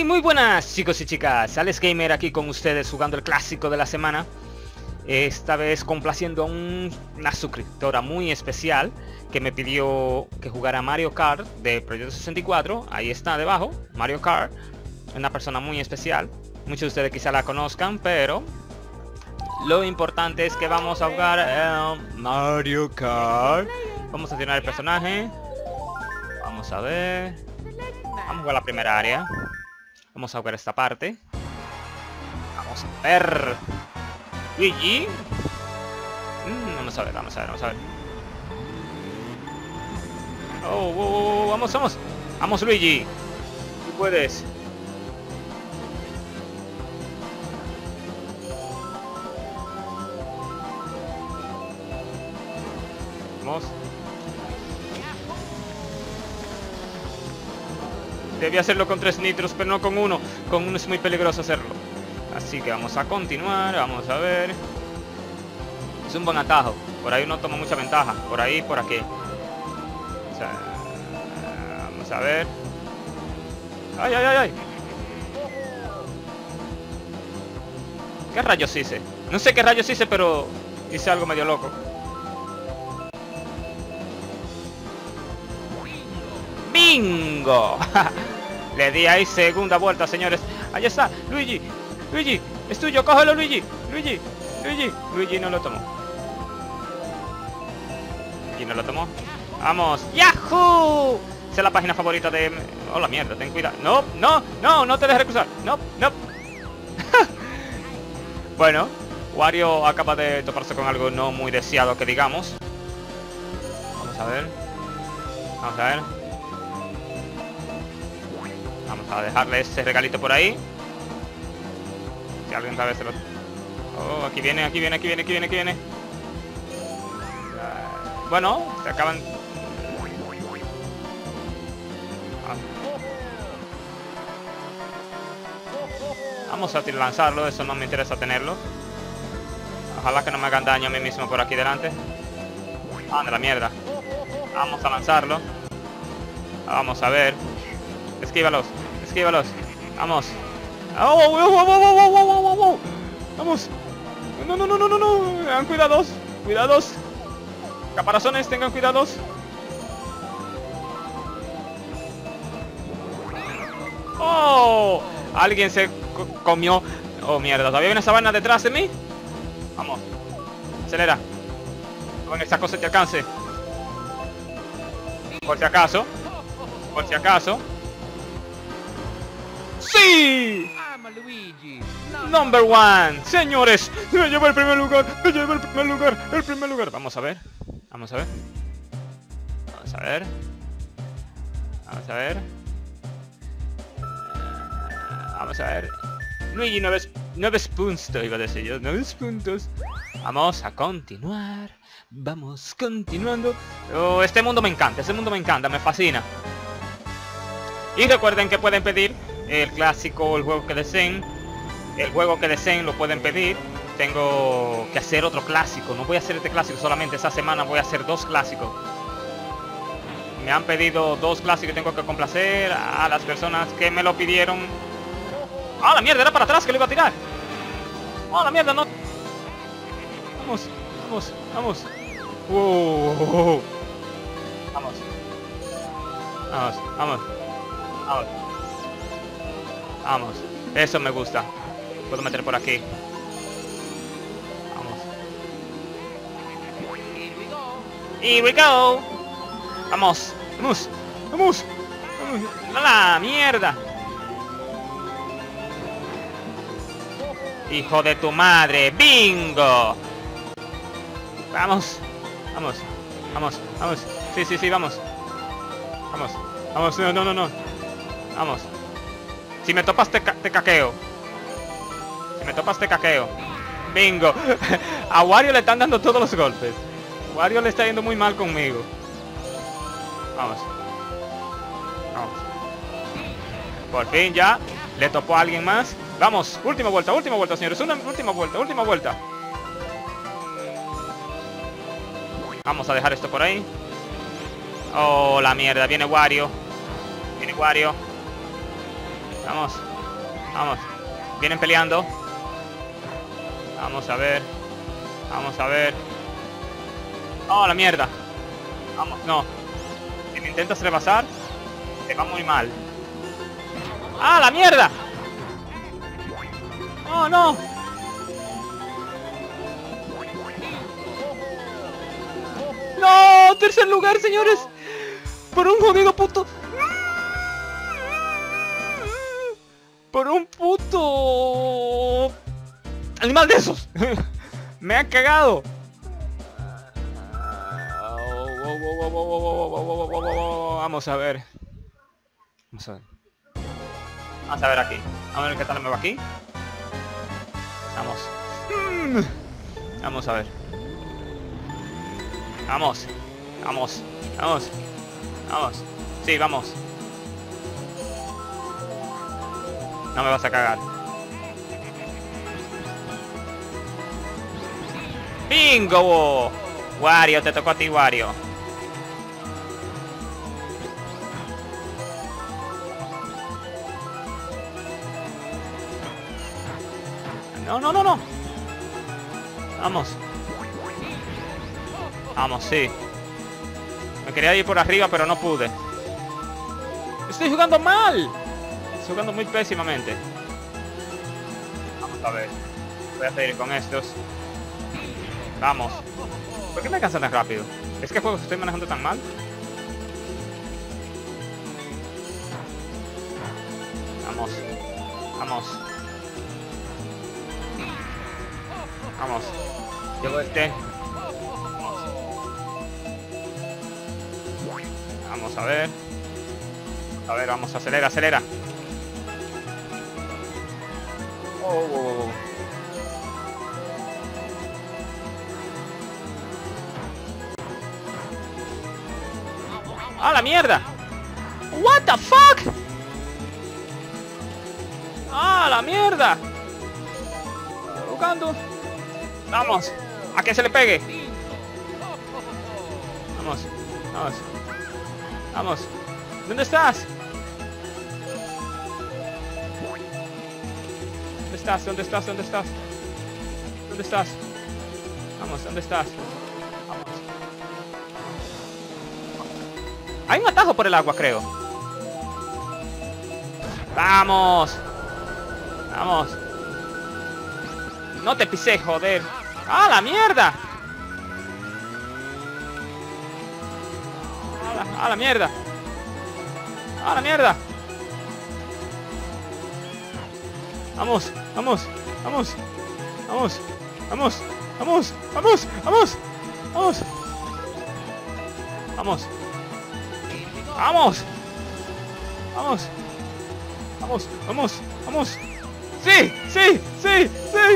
Y muy buenas chicos y chicas, Alex Gamer aquí con ustedes jugando el clásico de la semana. Esta vez complaciendo a una suscriptora muy especial que me pidió que jugara Mario Kart de Proyecto 64. Ahí está debajo, Mario Kart. Una persona muy especial. Muchos de ustedes quizá la conozcan, pero lo importante es que vamos a jugar Mario Kart. Vamos a seleccionar el personaje. Vamos a ver. Vamos a jugar la primera área. Vamos a jugar esta parte. Vamos a ver. Luigi. Vamos a ver, vamos a ver, vamos a ver. Oh, vamos, vamos. Vamos, Luigi. Tú puedes. Vamos. Debí hacerlo con 3 nitros, pero no con uno. Con uno es muy peligroso hacerlo. Así que vamos a continuar, vamos a ver. Es un buen atajo. Por ahí uno toma mucha ventaja. Por ahí, por aquí. O sea, vamos a ver. ¡Ay, ay, ay, ay! ¿Qué rayos hice? No sé qué rayos hice, pero hice algo medio loco. ¡Bingo! Le di ahí segunda vuelta, señores. Ahí está, Luigi. Luigi, es tuyo, cógelo, Luigi. Luigi, Luigi. Luigi no lo tomó. Luigi no lo tomó. Vamos. ¡Yahoo! Esa es la página favorita de... Oh, la mierda, ten cuidado. No, no, no, no te dejes cruzar. No, no. Bueno, Wario acaba de toparse con algo no muy deseado, que digamos. Vamos a ver. Vamos a ver. Vamos a dejarle ese regalito por ahí. Si alguien sabe se lo... Oh, aquí viene, aquí viene, aquí viene, aquí viene, aquí viene. Bueno, se acaban... Vamos a lanzarlo, eso no me interesa tenerlo. Ojalá que no me hagan daño a mí mismo por aquí delante. Ah, de la mierda. Vamos a lanzarlo. Vamos a ver. Esquívalos, esquívalos. Vamos. ¡Oh! Vamos. No, no, no, no, no, no. Tengan cuidados. Cuidados. Caparazones, tengan cuidados. ¡Oh! Alguien se comió. Oh, mierda. ¿Todavía hay una sabana detrás de mí? Vamos. Acelera. Con esa cosa te alcance. Por si acaso. Por si acaso. ¡Sí! Number one. Señores, me llevo el primer lugar. Me llevo el primer lugar. El primer lugar. Vamos a ver. Vamos a ver. Vamos a ver. Vamos a ver. Vamos a ver. Luigi, 9 puntos. Iba a decir yo. 9 puntos. Vamos a continuar. Vamos continuando. Oh, este mundo me encanta. Este mundo me encanta. Me fascina. Y recuerden que pueden pedir el clásico, el juego que deseen. El juego que deseen lo pueden pedir. Tengo que hacer otro clásico. No voy a hacer este clásico solamente. Esta semana voy a hacer 2 clásicos. Me han pedido 2 clásicos y tengo que complacer a las personas que me lo pidieron. ¡Ah, la mierda! Era para atrás que lo iba a tirar. ¡Ah, la mierda! No. Vamos, vamos, vamos. Vamos. Vamos, vamos. Vamos. Vamos. Eso me gusta. Puedo meter por aquí. Vamos. Here we go. Vamos. Vamos. Vamos. Vamos. ¡La mierda! ¡Hijo de tu madre! ¡Bingo! Vamos. Vamos. Vamos. Vamos. Sí, sí, sí, vamos. Vamos. Vamos. No, no, no, no. Vamos. Si me topas te caqueo. Si me topas te caqueo. Bingo. A Wario le están dando todos los golpes. Wario le está yendo muy mal conmigo. Vamos. Vamos. Por fin ya. Le topó a alguien más. Vamos. Última vuelta, señores. Una última vuelta, última vuelta. Vamos a dejar esto por ahí. Oh, la mierda. Viene Wario. Viene Wario. Vamos. Vamos. Vienen peleando. Vamos a ver. Vamos a ver. ¡Oh, la mierda! Vamos, no. Si me intentas rebasar, te va muy mal. ¡Ah, la mierda! ¡Oh, no! ¡No! ¡Tercer lugar, señores! ¡Por un jodido puto! ¡Por un puto! ¡Animal de esos! ¡Me ha cagado! Vamos a ver. Vamos a ver. Vamos a ver aquí. Vamos a ver qué tal me va aquí. Vamos. Vamos a ver. Vamos. Vamos. Vamos. Vamos. Sí, vamos. No me vas a cagar. ¡Bingo! Wario, te tocó a ti, Wario. No, no, no, no. Vamos. Vamos, sí. Me quería ir por arriba, pero no pude. Estoy jugando mal. Estoy jugando muy pésimamente. Vamos a ver. Voy a seguir con estos. Vamos. ¿Por qué me cansa tan rápido? ¿Es que juego estoy manejando tan mal? Vamos. Vamos. Vamos. Llevo este. Vamos a ver. A ver, vamos, acelera, acelera. Oh. ¡Ah, la mierda! What the fuck? ¡Ah, la mierda! Buscando. Vamos, a que se le pegue. Vamos, vamos. Vamos. ¿Dónde estás? ¿Dónde estás? ¿Dónde estás? ¿Dónde estás? ¿Dónde estás? Vamos, ¿dónde estás? Vamos. Hay un atajo por el agua, creo. ¡Vamos! ¡Vamos! No te pisé, joder. ¡Ah, la mierda! ¡Ah, la mierda! ¡Ah, la mierda! ¡Vamos! ¡Vamos! ¡Vamos! ¡Vamos! ¡Vamos! ¡Vamos! ¡Vamos! ¡Vamos! ¡Vamos! ¡Vamos! ¡Vamos! ¡Vamos! ¡Vamos! ¡Vamos! ¡Vamos! ¡Sí! ¡Sí! ¡Sí! ¡Sí!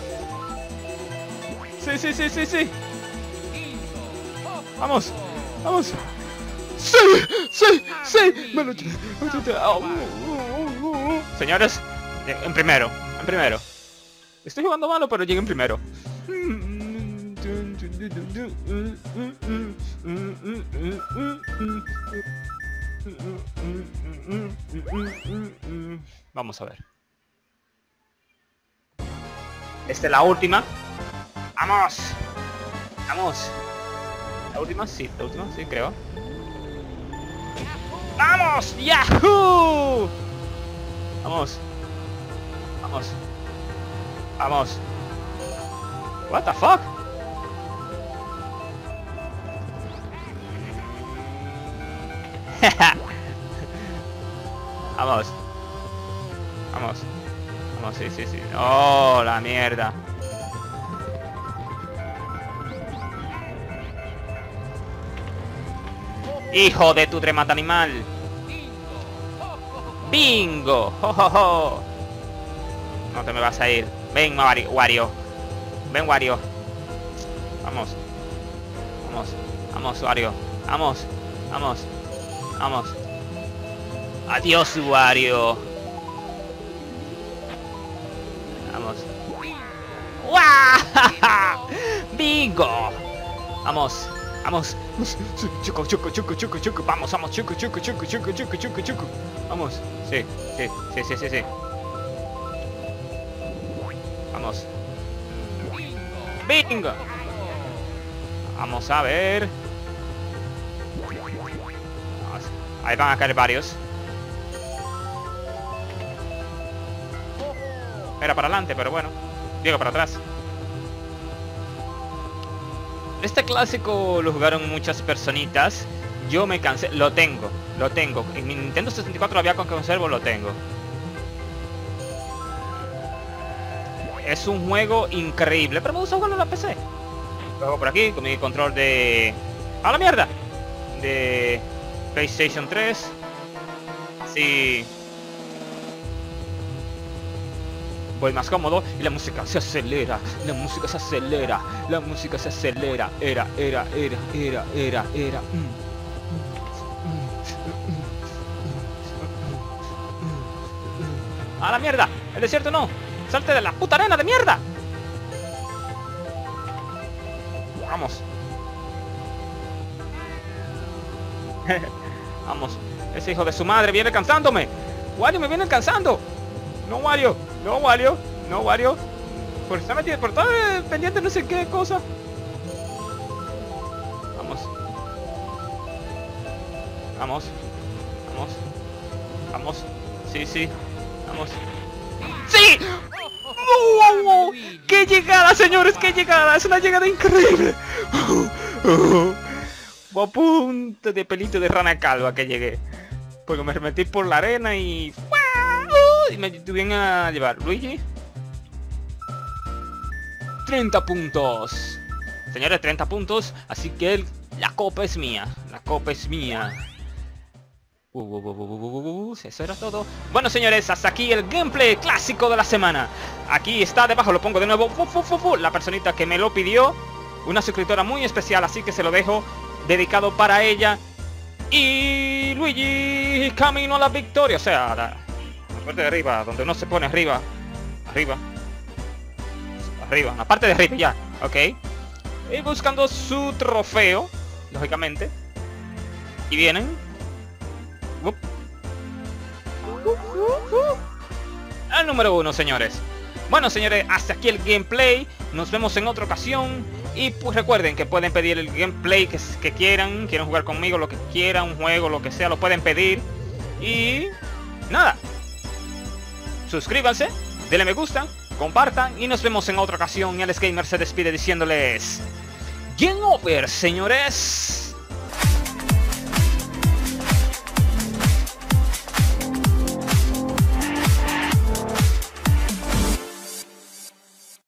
¡Sí! ¡Sí! ¡Sí! ¡Sí! ¡Sí! ¡Vamos! ¡Vamos! ¡Sí! ¡Sí! ¡Sí! Me lo... Señores, en primero. En primero. Estoy jugando malo, pero llegué en primero. Vamos a ver. Esta es la última. ¡Vamos! ¡Vamos! ¿La última? Sí, creo. ¡Vamos! ¡Yahoo! ¡Vamos! ¡Vamos! ¡Vamos! What the fuck? Vamos. Vamos. Vamos, sí, sí, sí. ¡Oh, la mierda! ¡Hijo de tu tremata animal! ¡Bingo! ¡Jo, jo, jo! No te me vas a ir. Ven, Wario. Ven, Wario. Vamos. Vamos. Vamos, Wario. Vamos. Vamos. Vamos. Adiós, Wario. Vamos. ¡Guau! ¡Bingo! Vamos. Vamos. Chuco, chuco, chuco, chuco, chuco. Vamos, vamos. Chuco, chuco, chuco, chuco, chuco, chuco, chuco. Vamos. Sí, sí, sí, sí, sí, sí. Vamos. ¡Bingo! Vamos a ver. Ahí van a caer varios. Era para adelante, pero bueno. Digo, para atrás. Este clásico lo jugaron muchas personitas. Yo me cansé. Lo tengo. En mi Nintendo 64 había con que conservo, lo tengo. Es un juego increíble, pero me gusta jugarlo en la PC. Lo hago por aquí con mi control de... ¡A la mierda! De PlayStation 3. Sí. Voy más cómodo y la música se acelera. La música se acelera. La música se acelera. Era. ¡A la mierda! ¡El desierto no! ¡Salte de la puta arena de mierda! Vamos. Vamos. Ese hijo de su madre viene alcanzándome. Wario me viene alcanzando. No, Wario. No, Wario. No, Wario. Por estar metido, por estar pendiente no sé qué cosa. Vamos. Vamos. Vamos. Vamos. Sí. Vamos. ¡Sí! ¡Oh! ¡Qué llegada, señores! ¡Qué llegada! ¡Es una llegada increíble! A punto de pelito de rana calva que llegué. Porque me metí por la arena y me tuvieron a llevar. Luigi. 30 puntos. Señores, 30 puntos. Así que la copa es mía. La copa es mía. Eso era todo. Bueno, señores, hasta aquí el gameplay clásico de la semana. Aquí está debajo, lo pongo de nuevo. La personita que me lo pidió. Una suscriptora muy especial, así que se lo dejo dedicado para ella. Y Luigi, camino a la victoria. O sea, la parte de arriba, donde uno se pone arriba. Arriba, la parte de arriba, ya. Ok. Y buscando su trofeo, lógicamente. Y vienen. El número 1, señores. Bueno, señores, hasta aquí el gameplay. Nos vemos en otra ocasión. Y pues recuerden que pueden pedir el gameplay que quieran. Quieren jugar conmigo, lo que quieran, un juego, lo que sea, lo pueden pedir. Y nada, suscríbanse, denle me gusta, compartan. Y nos vemos en otra ocasión. Y Alex Gamer se despide diciéndoles Game over, señores.